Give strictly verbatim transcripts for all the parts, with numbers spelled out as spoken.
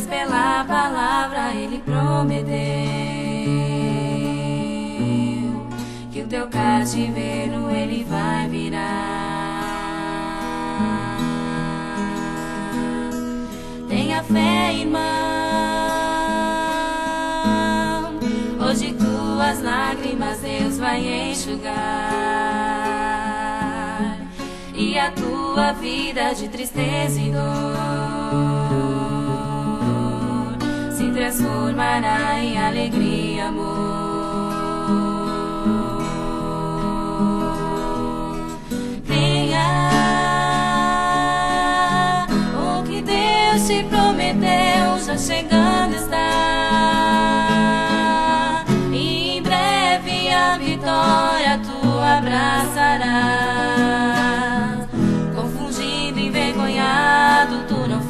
pois pela palavra Ele prometeu que o teu cativeiro Ele vai virar. Tenha fé, irmão, hoje tuas lágrimas Deus vai enxugar, e a tua vida de tristeza e dor se transformará em alegria e amor. Creia, o que Deus te prometeu já chegando está, e em breve a vitória tu abraçarás. Confundido, envergonhado, tu não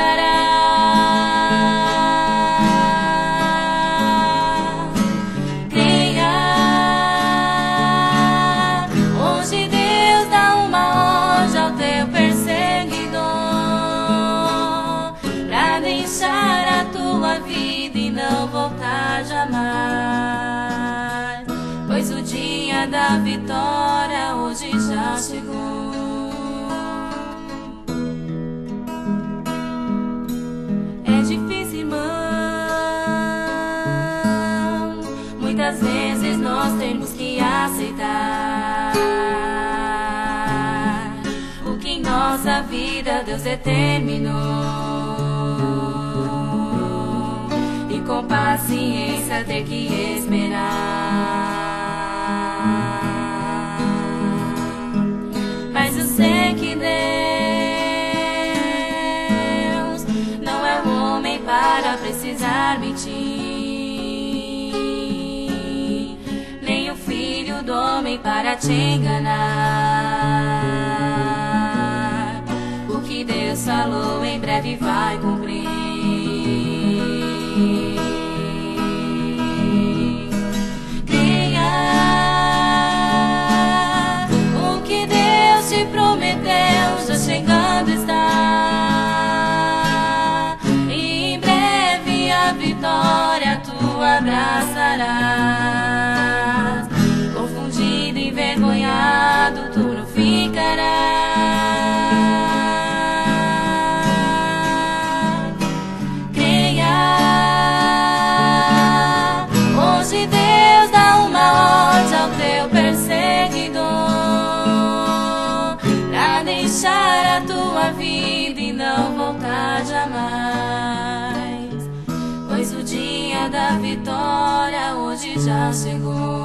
ficarás. Creia, hoje Deus dá uma ordem ao teu perseguidor pra deixar a tua vida e não voltar jamais, pois o dia da vitória hoje já chegou. É difícil, irmão, muitas vezes nós temos que aceitar o que em nossa vida Deus determinou, e com paciência ter que esperar. Mas eu sei que Deus não é um homem para precisar mentir, nem o filho do homem para te enganar. O que Deus falou em breve vai cumprir. Prometeu, já chegando está, e em breve a vitória tu abraçarás. Confundido, envergonhado, tu não ficarás. Creia, hoje Deus dá uma ordem ao teu perseguidor pra deixar a tua vida e não voltar jamais, pois o dia da vitória hoje já chegou.